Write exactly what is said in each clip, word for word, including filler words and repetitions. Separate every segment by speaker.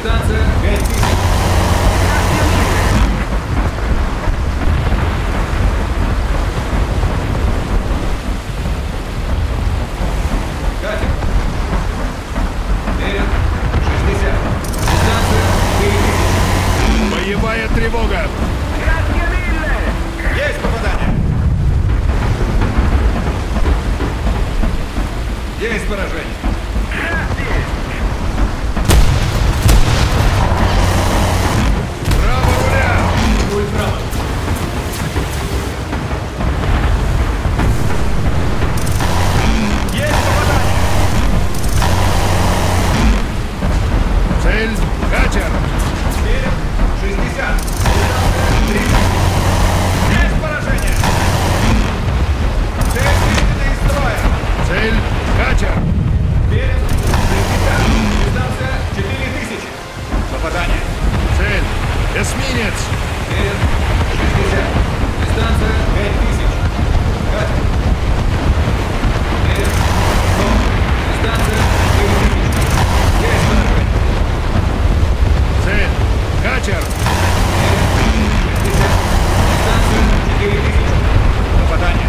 Speaker 1: Дистанция пять тысяч. Катер. Вперед. шестьдесят. Дистанция четыре тысячи.
Speaker 2: Боевая тревога!
Speaker 1: Есть попадание. Есть поражение.
Speaker 2: Право руля!
Speaker 1: Руль право. Есть попадание.
Speaker 2: Цель — катер!
Speaker 1: Вперед. шестьдесят. тридцать. Есть поражение. Цель выведена из строя.
Speaker 2: Цель — катер!
Speaker 1: Вперед. шестьдесят. Дистанция четыре тысячи. Попадание.
Speaker 2: Цель — эсминец!
Speaker 1: Вперед. шестьдесят. Дистанция пять тысяч. Катер. Вперед. сто. Дистанция четыре тысячи. Есть поражение.
Speaker 2: Цель — катер!
Speaker 1: шестьдесят. Дистанция четыре тысячи. Попадание.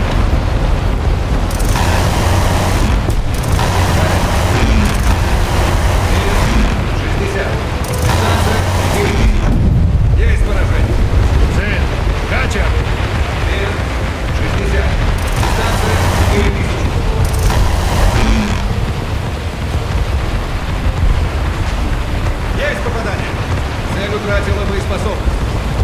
Speaker 1: шестьдесят. Дистанция четыре тысячи. Есть поражение.
Speaker 2: Цель — катер!
Speaker 1: шестьдесят. Дистанция четыре тысячи. Есть попадание. Цель утратила боеспособность.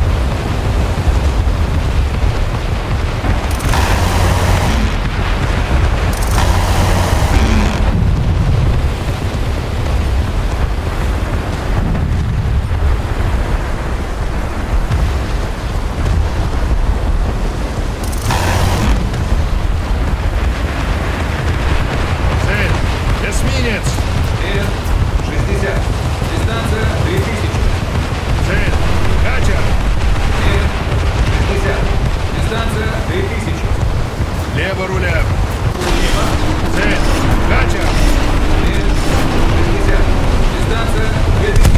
Speaker 2: Цель — эсминец!
Speaker 1: Вперед. шестьдесят. Дистанция три тысячи.
Speaker 2: Цель — катер!
Speaker 1: Вперед. шестьдесят. Дистанция три тысячи.
Speaker 2: Лево руля! Цель — катер!
Speaker 1: Вперед. шестьдесят. Дистанция две тысячи.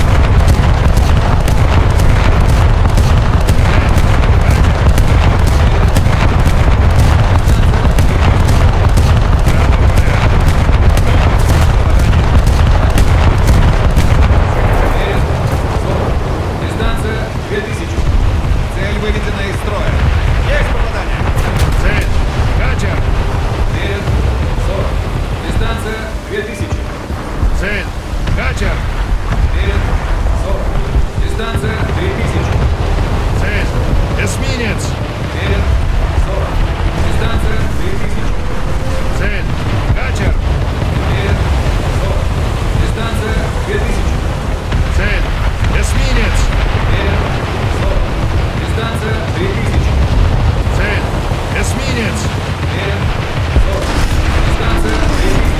Speaker 1: Вперед. сорок. Дистанция две тысячи. Цель выведена из строя. Есть попадание.
Speaker 2: Цель — катер!
Speaker 1: Вперед. сорок. Дистанция две тысячи.
Speaker 2: Цель — катер!
Speaker 1: Вперед. сорок. Дистанция три тысячи.
Speaker 2: Цель — эсминец!
Speaker 1: Вперед. сорок. Дистанция три тысячи.
Speaker 2: Цель — катер!
Speaker 1: Вперед. сорок. Дистанция две тысячи.
Speaker 2: Цель — эсминец!
Speaker 1: Вперед. сорок. Дистанция три тысячи.
Speaker 2: Цель — эсминец!
Speaker 1: Вперед. сорок. Дистанция три тысячи.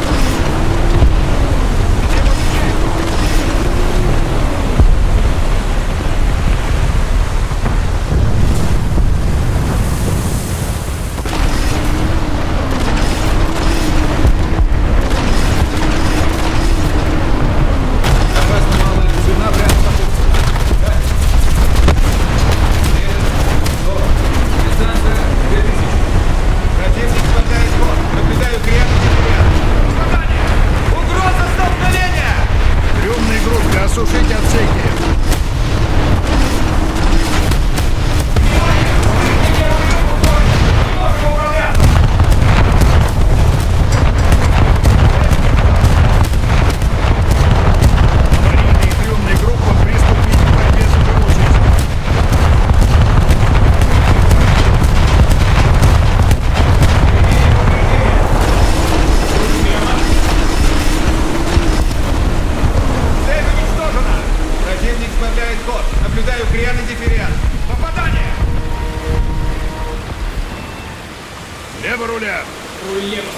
Speaker 1: Опасно малая глубина прямо по курсу. Катер. Вперед. сорок. Дистанция две тысячи. Противник спадает в ход. Наблюдаю крепкий территориал. Попадание! Угроза столкновения!
Speaker 2: Трюмной группе осушить отсеки! Аварийная и трюмная группа приступить к борьбе за живую жизнь.
Speaker 1: Цель уничтожена! Противник сбавляет ход. Наблюдаю крен и дифферент. Попадание!
Speaker 2: Лево руля!
Speaker 1: Руль лево.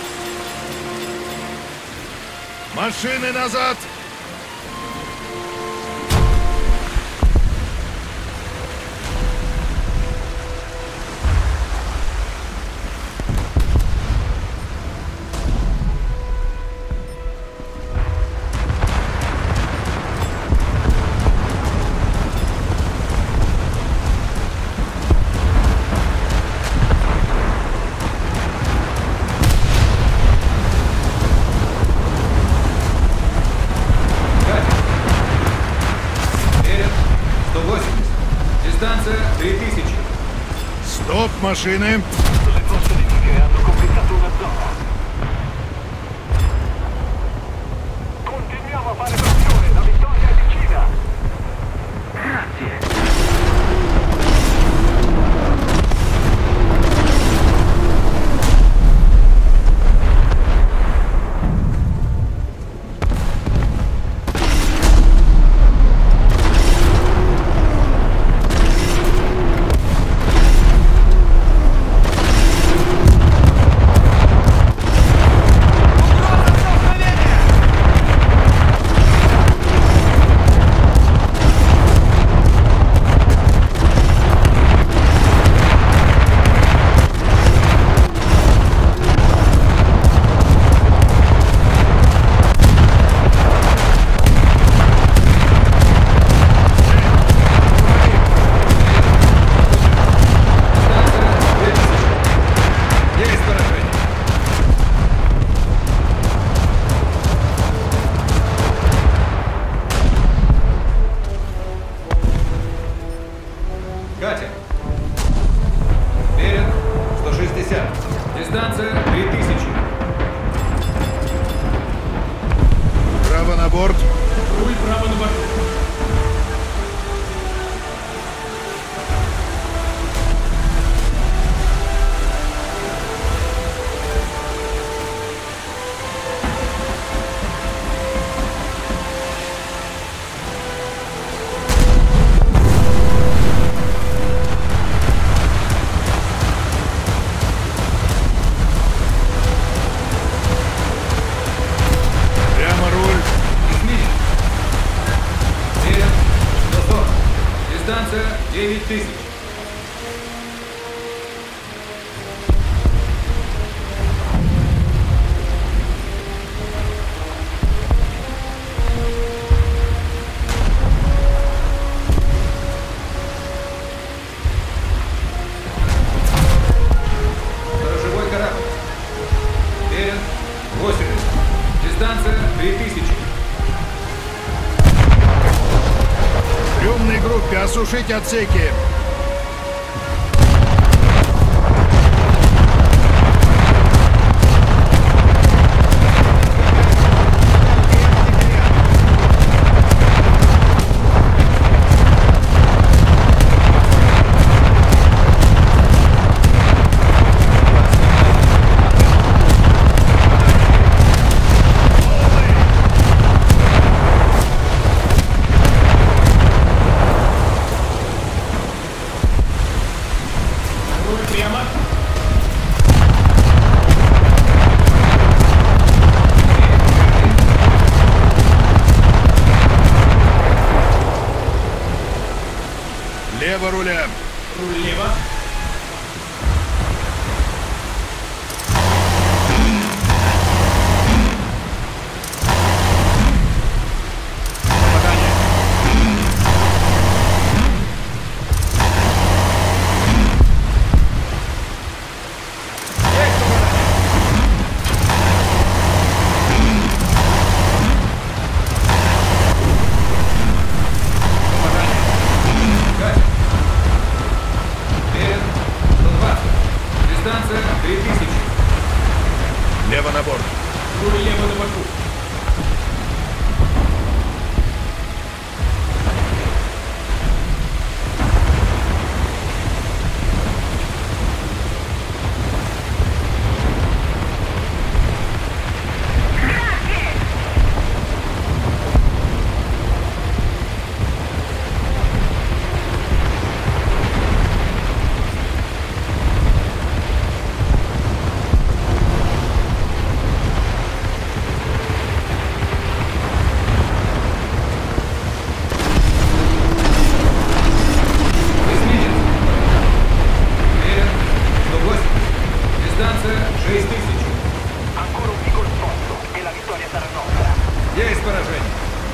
Speaker 2: Машины назад! Стоп, машины.
Speaker 3: Le forze nemiche hanno completato una zona. Continuiamo a fare pressione, la vittoria è vicina. Grazie.
Speaker 1: Катя. Берег сто шестьдесят. Дистанция три тысячи.
Speaker 2: Право на борт.
Speaker 1: Руль право на борту.
Speaker 2: Прямо руль.
Speaker 1: Изменить. Берег сто сорок. Дистанция девять тысяч. Сторожевой корабль. Берег восемьдесят. Дистанция три тысячи.
Speaker 2: Трюмной группе осушить отсеки. Лево руля.
Speaker 1: Руль лево.
Speaker 2: Попадание.
Speaker 1: Есть попадание. Попадание. Катя. Берег сто двадцать. Дистанция три тысячи.
Speaker 2: Лево на борт.
Speaker 1: Руль лево на борту. Эсминец. Берег сто восемьдесят. Дистанция шесть тысяч.
Speaker 3: Ancora un piccolo sforzo e la vittoria sarà nostra.
Speaker 1: Есть поражение.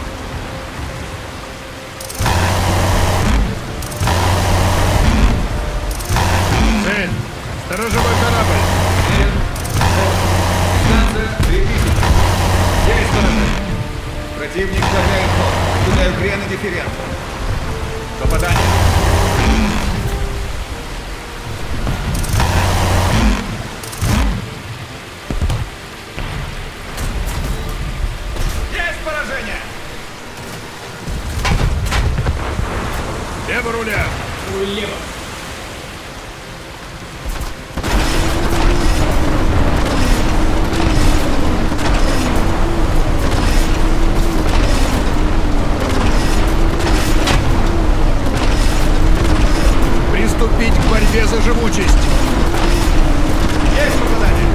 Speaker 2: Цель. Сторожевой корабль.
Speaker 1: Берег сорок. Дистанция три тысячи. Есть поражение. Противник шагает в нос. Наблюдаю крен и дифференц. Попадание.
Speaker 2: Лево руля.
Speaker 4: Руль лево.
Speaker 2: Приступить к борьбе за живучесть.
Speaker 1: Есть попадание!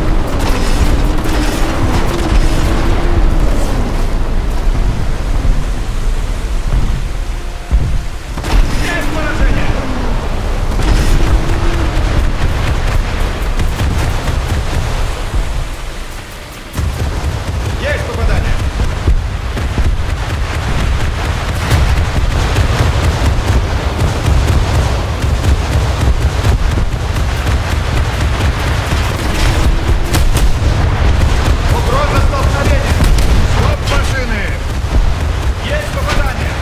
Speaker 1: Есть поражение! Есть попадание! Угроза столкновения!
Speaker 2: Стоп машины.
Speaker 1: Есть попадание!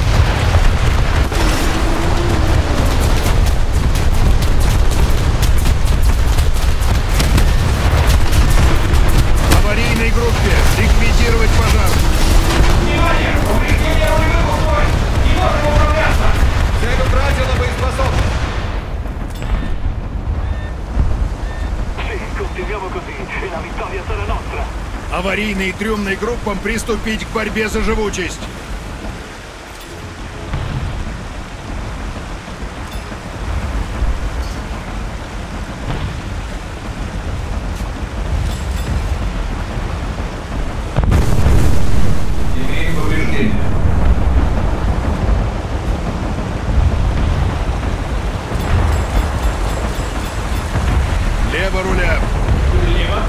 Speaker 2: Аварийной группе. Ликвидировать пожар.
Speaker 1: Внимание! Повреждение рулевых устройств! Не можем управляться! Цель утратила боеспособность!
Speaker 3: Sì, continuiamo così e la vittoria sarà nostra.
Speaker 2: Аварийной и трюмной группам приступить к борьбе за живучесть.
Speaker 1: Имеем повреждение.
Speaker 2: Лево руля.
Speaker 4: Руль лево.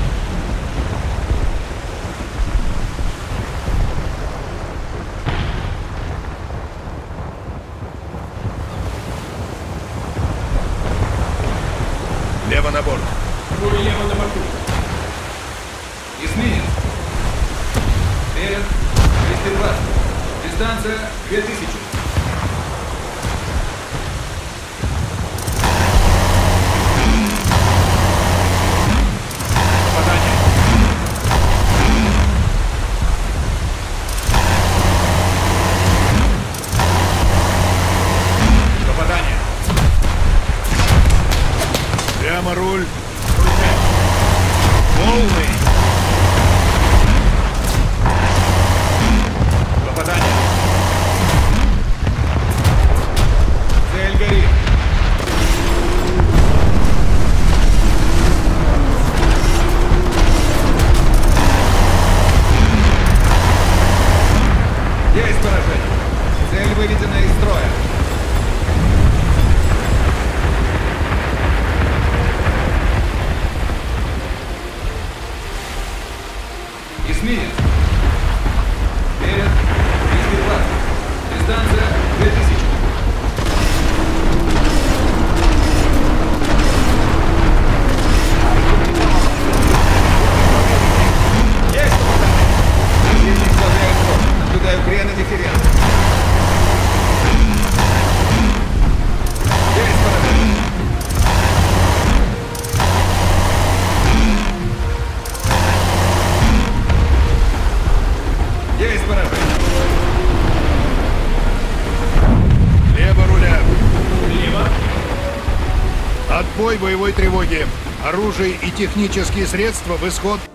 Speaker 2: Лево на борт.
Speaker 4: Руль лево на борту.
Speaker 1: Эсминец. Вперед. двести двадцать. Дистанция две тысячи. Попадание. Попадание.
Speaker 2: Прямо руль. Полный.
Speaker 1: Попадание. Цель горит. Есть поражение. Цель выведена из строя. Эсминец. Вперед. двести двадцать. Дистанция две тысячи. Есть попадание. Противник сдавляет ход. Наблюдаю крен и дифференц. Есть поражение. Есть поражение.
Speaker 2: Лево руля.
Speaker 4: Руль лево.
Speaker 2: Отбой боевой тревоги. Оружие и технические средства в исход.